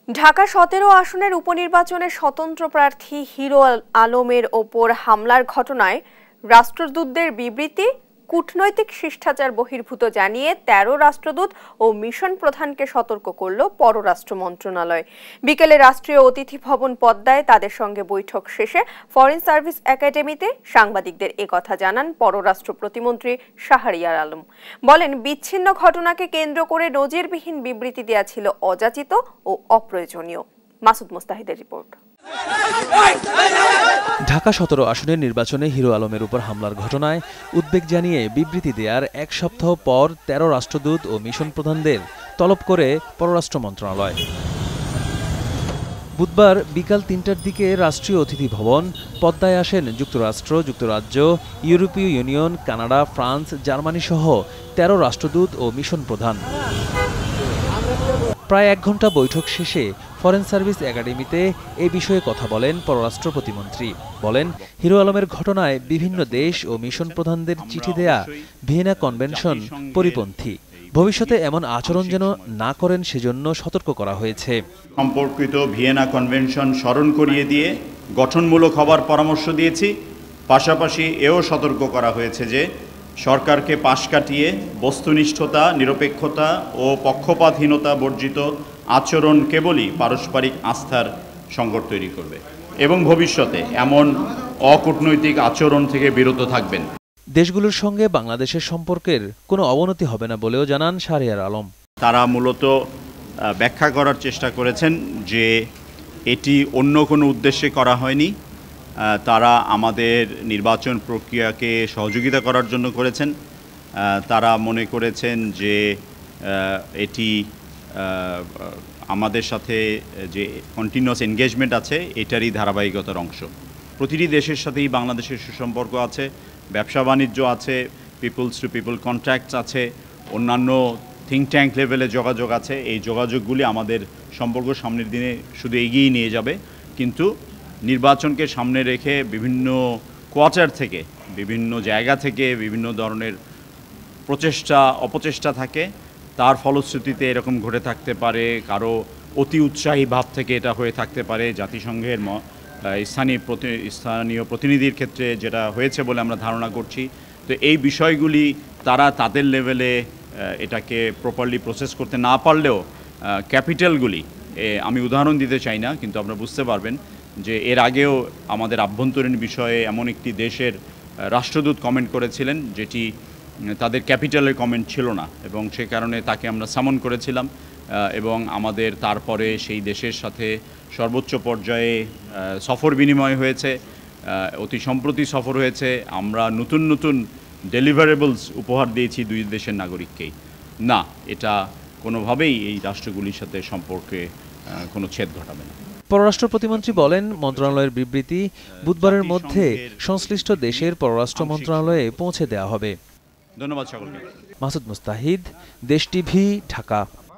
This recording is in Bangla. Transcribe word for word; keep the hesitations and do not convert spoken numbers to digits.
ঢাকা সতেরো আসনের উপনির্বাচনে স্বতন্ত্র প্রার্থী হিরো আলমের ওপর হামলার ঘটনায় রাষ্ট্রদূতদের বিবৃতি কূটনৈতিক শিষ্টাচার বহির্ভূত জানিয়ে তেরো রাষ্ট্রদূত ও মিশন প্রধানকে সতর্ক করল পররাষ্ট্র মন্ত্রণালয়। বিকেলে রাষ্ট্রীয় অতিথি ভবন পদ্মায় তাদের সঙ্গে বৈঠক শেষে ফরেন সার্ভিস একাডেমিতে সাংবাদিকদের একথা জানান পররাষ্ট্র প্রতিমন্ত্রী শাহরিয়ার আলম। বলেন, বিচ্ছিন্ন ঘটনাকে কেন্দ্র করে নজিরবিহীন বিবৃতি দেয়া ছিল অযাচিত ও অপ্রয়োজনীয়। মাসুদ মুস্তাহিদের রিপোর্ট। ঢাকা সতেরো আসনের নির্বাচনে হিরো আলমের উপর হামলার ঘটনায় উদ্বেগ জানিয়ে বিবৃতি দেওয়ার এক সপ্তাহ পর তেরো রাষ্ট্রদূত ও মিশন প্রধানদের তলব করে পররাষ্ট্র মন্ত্রণালয়। বুধবার বিকাল তিনটার দিকে রাষ্ট্রীয় অতিথি ভবন পদ্মায় আসেন যুক্তরাষ্ট্র, যুক্তরাজ্য, ইউরোপীয় ইউনিয়ন, কানাডা, ফ্রান্স, জার্মানি সহ তেরো রাষ্ট্রদূত ও মিশন প্রধান। প্রায় এক ঘন্টা বৈঠক শেষে ফরেন সার্ভিস একাডেমিতে এ বিষয়ে কথা বলেন পররাষ্ট্র প্রতিমন্ত্রী। বলেন, হিরো আলমের ঘটনায় বিভিন্ন দেশ ও মিশন প্রধানদের চিঠি দেয়া ভিয়েনা কনভেনশন পরিপন্থী। ভবিষ্যতে এমন আচরণ যেন না করেন সেজন্য সতর্ক করা হয়েছে। সম্পর্কিত ভিয়েনা কনভেনশন স্মরণ করিয়ে দিয়ে গঠনমূলক হবার পরামর্শ দিয়েছি। পাশাপাশি এও সতর্ক করা হয়েছে যে সরকারকে পাশ কাটিয়ে বস্তুনিষ্ঠতা, নিরপেক্ষতা ও পক্ষপাতহীনতা বর্জিত আচরণ কেবলই পারস্পরিক আস্থার সংকট তৈরি করবে এবং ভবিষ্যতে এমন অকূটনৈতিক আচরণ থেকে বিরত থাকবেন। দেশগুলোর সঙ্গে বাংলাদেশের সম্পর্কের কোনো অবনতি হবে না বলেও জানান শাহরিয়ার আলম। তারা মূলত ব্যাখ্যা করার চেষ্টা করেছেন যে এটি অন্য কোনো উদ্দেশ্যে করা হয়নি। তারা আমাদের নির্বাচন প্রক্রিয়াকে সহযোগিতা করার জন্য করেছেন। তারা মনে করেছেন যে এটি আমাদের সাথে যে কন্টিনিউয়াস এনগেজমেন্ট আছে এটারই ধারাবাহিকতার অংশ। প্রতিটি দেশের সাথেই বাংলাদেশের সুসম্পর্ক আছে, ব্যবসা বাণিজ্য আছে, পিপলস টু পিপল কন্ট্যাক্টস আছে, অন্যান্য থিঙ্ক ট্যাঙ্ক লেভেলে যোগাযোগ আছে। এই যোগাযোগগুলি আমাদের সম্পর্ক সামনের দিনে শুধু এগিয়ে নিয়ে যাবে। কিন্তু নির্বাচনকে সামনে রেখে বিভিন্ন কোয়ার্টার থেকে, বিভিন্ন জায়গা থেকে বিভিন্ন ধরনের প্রচেষ্টা অপচেষ্টা থাকে। তার ফলশ্রুতিতে এরকম ঘটে থাকতে পারে, কারো অতি উৎসাহী ভাব থেকে এটা হয়ে থাকতে পারে। জাতিসংঘের স্থানীয় স্থানীয় প্রতিনিধির ক্ষেত্রে যেটা হয়েছে বলে আমরা ধারণা করছি। তো এই বিষয়গুলি তারা তাদের লেভেলে এটাকে প্রপারলি প্রসেস করতে না পারলেও ক্যাপিটালগুলি, আমি উদাহরণ দিতে চাই না, কিন্তু আপনারা বুঝতে পারবেন যে এর আগেও আমাদের আভ্যন্তরীণ বিষয়ে এমন একটি দেশের রাষ্ট্রদূত কমেন্ট করেছিলেন যেটি তাদের ক্যাপিটালের কমেন্ট ছিল না, এবং সে কারণে তাকে আমরা সামন করেছিলাম এবং আমাদের তারপরে সেই দেশের সাথে সর্বোচ্চ পর্যায়ে সফর বিনিময় হয়েছে, অতি সম্প্রতি সফর হয়েছে। আমরা নতুন নতুন ডেলিভারেবলস উপহার দিয়েছি দুই দেশের নাগরিককেই। না, এটা কোনোভাবেই এই রাষ্ট্রগুলির সাথে সম্পর্কে কোনো ছেদ ঘটাবে না। পররাষ্ট্র প্রতিমন্ত্রী বলেন, মন্ত্রণালয়ের বিবৃতি বুধবারের মধ্যে সংশ্লিষ্ট দেশের পররাষ্ট্র মন্ত্রণালয়ে পৌঁছে দেওয়া হবে। ধন্যবাদ সকলকে। মাসুদ মুস্তাহিদ, দেশ টিভি, ঢাকা।